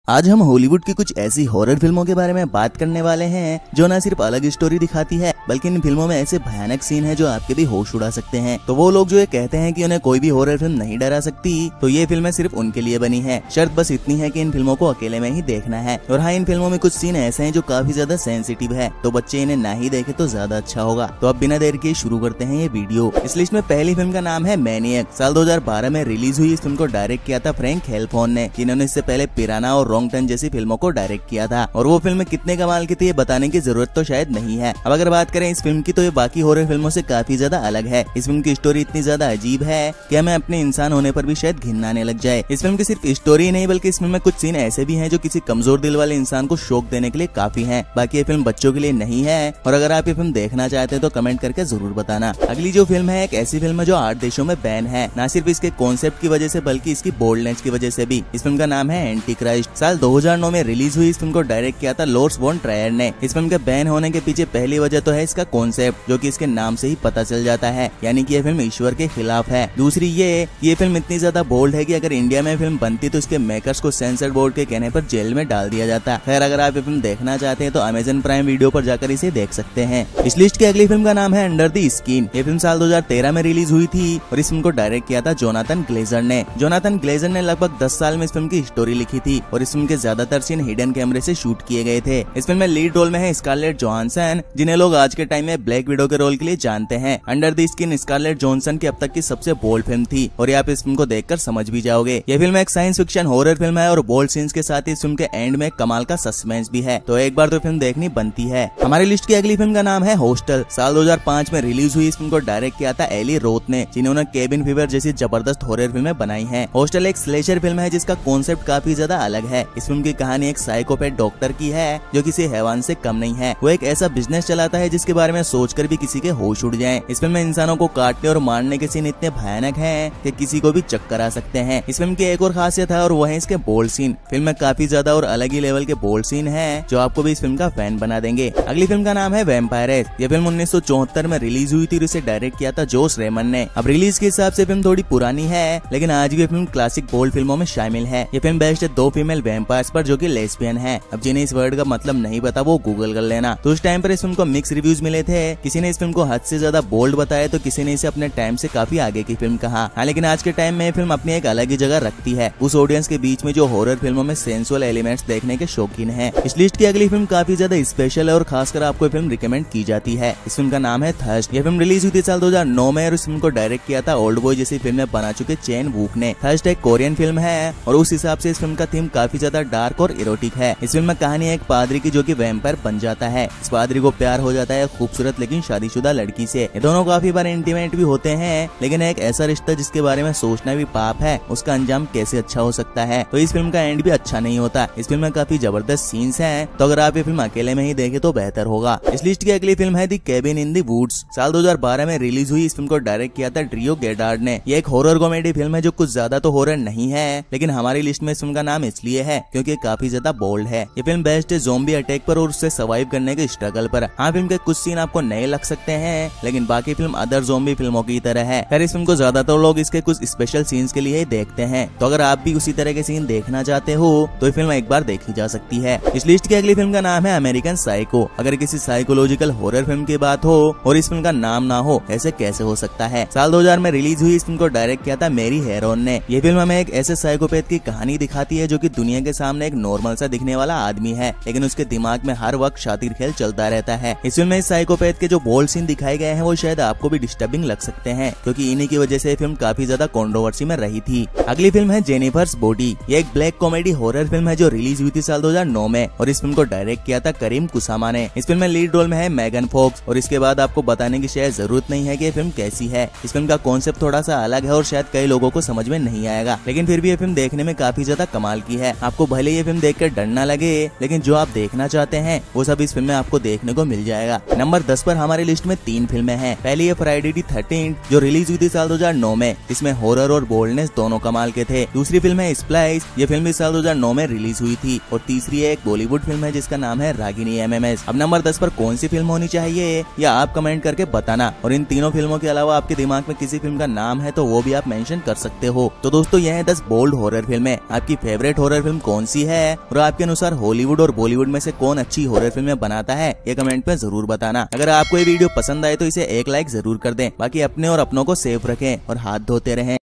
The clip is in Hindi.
आज हम हॉलीवुड की कुछ ऐसी हॉरर फिल्मों के बारे में बात करने वाले हैं जो न सिर्फ अलग स्टोरी दिखाती है बल्कि इन फिल्मों में ऐसे भयानक सीन है जो आपके भी होश उड़ा सकते हैं। तो वो लोग जो ये कहते हैं कि उन्हें कोई भी हॉरर फिल्म नहीं डरा सकती, तो ये फिल्में सिर्फ उनके लिए बनी है। शर्त बस इतनी है कि इन फिल्मों को अकेले में ही देखना है। और हाँ, इन फिल्मों में कुछ सीन ऐसे हैं जो काफी ज्यादा सेंसिटिव है, तो बच्चे इन्हें ना ही देखे तो ज्यादा अच्छा होगा। तो अब बिना देर के शुरू करते हैं ये वीडियो। इस लिस्ट में पहली फिल्म का नाम है मैनियक। साल 2012 में रिलीज हुई इस फिल्म को डायरेक्ट किया था फ्रैंक हेल्फोन ने, जिन्होंने इससे पहले पिराना और रॉन्ग टर्न जैसी फिल्मों को डायरेक्ट किया था। और वो फिल्म कितने कमाल की थी ये बताने की जरूरत तो शायद नहीं है। अब अगर बात करें इस फिल्म की, तो ये बाकी हॉरर फिल्मों से काफी ज्यादा अलग है। इस फिल्म की स्टोरी इतनी ज्यादा अजीब है कि हमें अपने इंसान होने पर भी शायद घिन आने लग जाए। इस फिल्म की सिर्फ स्टोरी नहीं बल्कि इस फिल्म में कुछ सीन ऐसे भी हैं जो किसी कमजोर दिल वाले इंसान को शौक देने के लिए काफी हैं। बाकी ये फिल्म बच्चों के लिए नहीं है, और अगर आप ये फिल्म देखना चाहते हैं तो कमेंट करके जरूर बताना। अगली जो फिल्म है एक ऐसी फिल्म है जो 8 देशों में बैन है, न सिर्फ इसके कॉन्सेप्ट की वजह से बल्कि इसकी बोल्डनेस की वजह से भी। इस फिल्म का नाम है एंटी क्राइस्ट। साल 2009 में रिलीज हुई इस फिल्म को डायरेक्ट किया था लॉर्स वॉन ट्रायर ने। इस फिल्म के बैन होने के पीछे पहली वजह तो है इसका कॉन्सेप्ट, जो कि इसके नाम से ही पता चल जाता है, यानी कि ये फिल्म ईश्वर के खिलाफ है। दूसरी ये फिल्म इतनी ज्यादा बोल्ड है कि अगर इंडिया में फिल्म बनती तो इसके मेकर्स को सेंसर बोर्ड के कहने पर जेल में डाल दिया जाता। खैर, अगर आप ये फिल्म देखना चाहते हैं तो अमेजन प्राइम वीडियो पर जाकर इसे देख सकते हैं। इस लिस्ट की अगली फिल्म का नाम है अंडर द स्किन। ये फिल्म साल 2013 में रिलीज हुई थी और इस फिल्म को डायरेक्ट किया था जोनाथन ग्लेजर ने। जोनाथन ग्लेजर ने लगभग 10 साल में इस फिल्म की स्टोरी लिखी थी और इस फिल्म के ज्यादातर सीन हिडन कैमरे से शूट किए गए थे। इस फिल्म में लीड रोल में है स्कारलेट जोहानसन, जिन्हें लोग आज के टाइम में ब्लैक विडो के रोल के लिए जानते हैं। Under the Skin Scarlett Johansson की अब तक की सबसे बोल्ड फिल्म थी और ये आप इस फिल्म को देखकर समझ भी जाओगे। ये फिल्म एक साइंस फिक्शन हॉरर फिल्म है और बोल्ड सीन्स के साथ इस फिल्म के एंड में कमाल का सस्पेंस भी है, तो एक बार तो फिल्म देखनी बनती है। हमारी लिस्ट की अगली फिल्म का नाम है हॉस्टल। साल 2005 में रिलीज हुई इस फिल्म को डायरेक्ट किया था एली रोथ ने, जिन्होंने केबिन फीवर जैसी जबरदस्त हॉरर फिल्में बनाई हैं। हॉस्टल एक स्लेशर फिल्म है जिसका कॉन्सेप्ट काफी ज्यादा अलग है। इस फिल्म की कहानी एक साइकोपैथ डॉक्टर की है जो किसी हैवान से कम नहीं है। वो एक ऐसा बिजनेस चलाता है जिसके बारे में सोचकर भी किसी के होश उड़ जाएं। इस फिल्म में इंसानों को काटने और मारने के सीन इतने भयानक हैं कि किसी को भी चक्कर आ सकते हैं। इस फिल्म की एक और खासियत है और वो है इसके बोल्ड सीन। फिल्म में काफी ज्यादा और अलग ही लेवल के बोल्ड सीन हैं जो आपको भी इस फिल्म का फैन बना देंगे। अगली फिल्म का नाम है वैम्पायर्स। ये फिल्म 1974 में रिलीज हुई थी और इसे डायरेक्ट किया था जोश रेमन ने। अब रिलीज के हिसाब से फिल्म थोड़ी पुरानी है, लेकिन आज भी फिल्म क्लासिक बोल्ड फिल्मों में शामिल है। ये फिल्म बेस्ड है 2 फीमेल वैम्पायर्स पर जो कि लेस्बियन है। अब जिन्हें इस वर्ड का मतलब नहीं पता वो गूगल कर लेना। तो उस टाइम पर इस फिल्म को मिक्स रिव्यूज मिले थे। किसी ने इस फिल्म को हद से ज्यादा बोल्ड बताया तो किसी ने इसे अपने टाइम से काफी आगे की फिल्म कहा। हाँ, लेकिन आज के टाइम में ये फिल्म अपनी एक अलग ही जगह रखती है उस ऑडियंस के बीच में जो हॉरर फिल्मों में सेंसुअल एलिमेंट्स देखने के शौकीन है। इस लिस्ट की अगली फिल्म काफी ज्यादा स्पेशल है और खासकर आपको फिल्म रिकमेंड की जाती है। इस फिल्म का नाम है थर्स्ट। ये फिल्म रिलीज हुई थी साल 2009 में और इस फिल्म को डायरेक्ट किया था ओल्ड बॉय जैसी फिल्में बना चुके चेन वूक ने। थर्स्ट एक कोरियन फिल्म है और उस हिसाब से इस फिल्म का थीम काफी ज्यादा डार्क और इरोटिक है। इस फिल्म में कहानी है एक पादरी की जो कि वैम्पायर बन जाता है। इस पादरी को प्यार हो जाता है खूबसूरत लेकिन शादीशुदा लड़की से। ये दोनों काफी बार इंटीमेट भी होते हैं, लेकिन एक ऐसा रिश्ता जिसके बारे में सोचना भी पाप है, उसका अंजाम कैसे अच्छा हो सकता है। तो इस फिल्म का एंड भी अच्छा नहीं होता। इस फिल्म में काफी जबरदस्त सीन्स हैं, तो अगर आप ये फिल्म अकेले में ही देखें तो बेहतर होगा। इस लिस्ट की अगली फिल्म है The Cabin in the Woods. साल 2012 में रिलीज हुई इस फिल्म को डायरेक्ट किया था ड्रियो गेडार्ड ने। ये एक हॉरर कॉमेडी फिल्म है जो कुछ ज्यादा तो हॉरर नहीं है, लेकिन हमारी लिस्ट में इस फिल्म का नाम इसलिए है क्योंकि काफी ज्यादा बोल्ड है। ये फिल्म बेस्ड है ज़ॉम्बी अटैक पर और उससे सर्वाइव करने के स्ट्रगल पर। हाँ, फिल्म के कुछ सीन आपको नए लग सकते हैं, लेकिन बाकी फिल्म अदर ज़ॉम्बी फिल्मों की तरह है। खैर, इस फिल्म को ज्यादातर लोग इसके कुछ स्पेशल सीन्स के लिए ही देखते हैं, तो अगर आप भी उसी तरह के सीन देखना चाहते हो तो ये फिल्म एक बार देखी जा सकती है। इस लिस्ट की अगली फिल्म का नाम है अमेरिकन साइको। अगर किसी साइकोलॉजिकल हॉरर फिल्म की बात हो और इस फिल्म का नाम ना हो, ऐसे कैसे हो सकता है। साल 2000 में रिलीज हुई इस फिल्म को डायरेक्ट किया था मैरी हेरोन ने। ये फिल्म हमें एक ऐसे साइकोपैथ की कहानी दिखाती है जो कि दुनिया के सामने एक नॉर्मल सा दिखने वाला आदमी है, लेकिन उसके दिमाग में हर वक्त शातिर खेल चलता रहता है। इस फिल्म में इस साइकोपैथ के जो बोल्ड सीन दिखाए गए हैं वो शायद आपको भी डिस्टर्बिंग लग सकते हैं, क्योंकि इन्हीं की वजह से फिल्म काफी ज्यादा कंट्रोवर्सी में रही थी। अगली फिल्म है जेनिफर्स बॉडी। ये एक ब्लैक कॉमेडी हॉरर फिल्म है जो रिलीज हुई थी साल 2009 में और इस फिल्म को डायरेक्ट किया था करीम कुसामा ने। इस फिल्म में लीड रोल में है मेगन फॉक्स और इसके बाद आपको बताने की शायद जरूरत नहीं है कि ये फिल्म कैसी है। इस फिल्म का कॉन्सेप्ट थोड़ा सा अलग है और शायद कई लोगों को समझ में नहीं आएगा, लेकिन फिर भी ये फिल्म देखने में काफी ज्यादा कमाल की है। आपको भले ये फिल्म देखकर डर ना लगे, लेकिन जो आप देखना चाहते हैं वो सब इस फिल्म में आपको देखने को मिल जाएगा। नंबर 10 पर हमारी लिस्ट में 3 फिल्में हैं। पहली है फ्राइडे द 13th जो रिलीज हुई थी साल 2009 में। इसमें हॉरर और बोल्डनेस दोनों कमाल के थे। दूसरी फिल्म है स्प्लाइस। ये फिल्म भी साल 2009 में रिलीज हुई थी। और तीसरी है एक बॉलीवुड फिल्म है जिसका नाम है रागिनी MMS। अब नंबर 10 पर कौन सी फिल्म होनी चाहिए या आप कमेंट करके बताना, और इन तीनों फिल्मों के अलावा आपके दिमाग में किसी फिल्म का नाम है तो वो भी आप मेंशन कर सकते हो। तो दोस्तों, यह है 10 बोल्ड हॉरर फिल्में। आपकी फेवरेट हॉरर फिल्म कौन सी है और आपके अनुसार हॉलीवुड और बॉलीवुड में से कौन अच्छी हॉरर फिल्में बनाता है, ये कमेंट में जरूर बताना। अगर आपको ये वीडियो पसंद आए तो इसे एक लाइक जरूर कर दें। बाकी अपने और अपनों को सेफ रखें और हाथ धोते रहें।